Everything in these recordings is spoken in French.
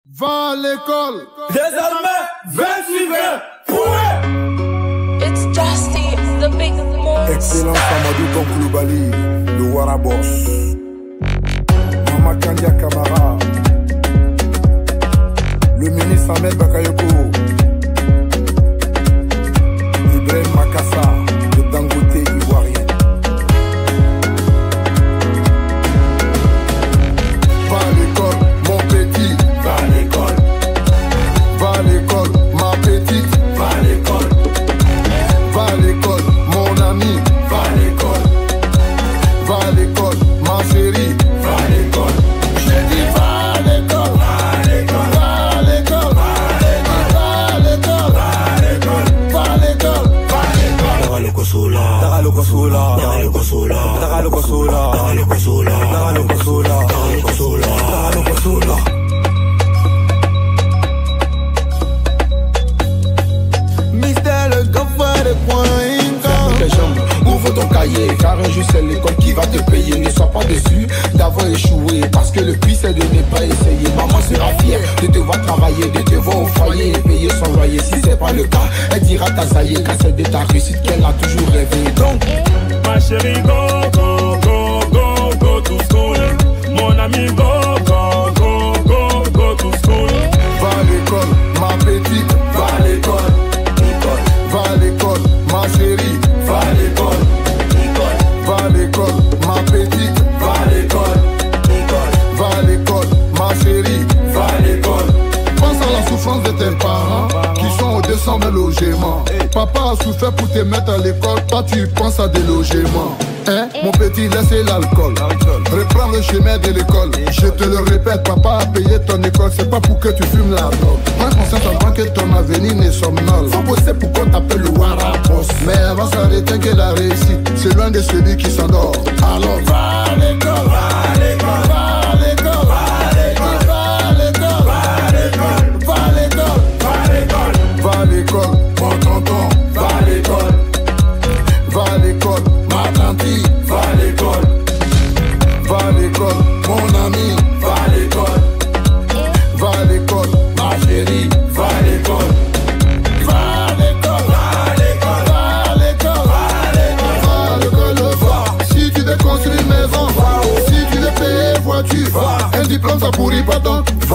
Va à l'école. Désormais, 28 points. It's Justy, the big boss. Excellence Amadou Tonkouloubali, le Warabos. Mama Kandia Kamara, le ministre Ahmed Bakayoko, Ibrahim Makassa, le Dangote ivoirien. Va à l'école, mon petit. Va à l'école. Va à l'école, ma petite. Va à l'école. Va à l'école, mon ami. Va à l'école. Va à l'école, ma chérie. Va à l'école. J'ai dit va à l'école. Va à l'école. Va à l'école. Va à l'école. Va à l'école. Va à l'école. Va à l'école. Dagalo kosula, dagalo kosula, dagalo kosula, dagalo kosula, dagalo kosula, dagalo kosula, dagalo kosula, dagalo kosula. Mystère le gaffeur de points. Ferme tes jambes, ouvre ton cahier, car un jour c'est l'école qui va te payer. Ne sois pas déçu d'avoir échoué, parce que le prix c'est de ne pas essayer. Maman sera fière de te voir travailler, de te voir au foyer et payer son loyer. Si c'est pas le cas, elle dira ta saillée, car c'est de ta réussite qu'elle a toujours rêvé. Donc, Ma chérie, go, go, go, go, go to school. Mon ami, go, go, go, go, go to school. va à l'école, ma petite. Va à l'école. École. Va à l'école, ma chérie. Va à l'école. École. Va à l'école, ma petite. Va à l'école. École. Va à l'école, ma chérie. Va à l'école. Pense à la souffrance de tes parents qui sont au 200 000 logements. Papa a souffert pour te mettre à l'école, toi tu penses à des logements. Hein, mon petit, laissez l'alcool. Reprends le chemin de l'école. Je te le répète, papa a payé ton école, c'est pas pour que tu fumes la drogue. Prends conscience avant que ton avenir ne somnole. Faut bosser pour qu'on t'appelle le Warabos. Mais avant ça retient que la réussite, c'est loin de celui qui s'endort. Alors va à l'école, va à l'école, va à l'école, va à l'école, va à l'école, va à l'école, Va à l'école. va à l'école, mon tonton, Va à l'école. va à l'école, ma tante, Va à l'école. va à l'école, mon ami, Va à l'école. va à l'école, ma chérie, Va à l'école. va à l'école, va à l'école, va à l'école, va à l'école, va. Si tu veux construire une maison, va. Si tu veux payer voiture, va. Un diplôme ça pourrit pas donc, va.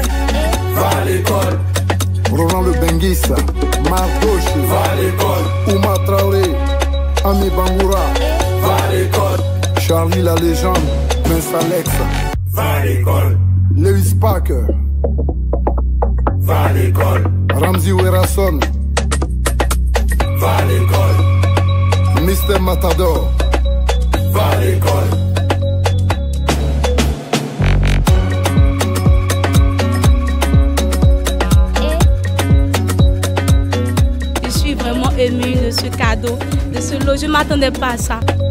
Va à l'école. Roland le Benguissa, Mardoche, Va à l'école. Ouma Traoré, Ami Bangoura, Va à l'école. Charlie la légende, Vince Alex, Va à l'école. Lewis Parker, Va à l'école. Ramzi Werason, Va à l'école. Mr Matador. Va à l'école. Je suis vraiment émue de ce cadeau, de ce lot. Je ne m'attendais pas à ça.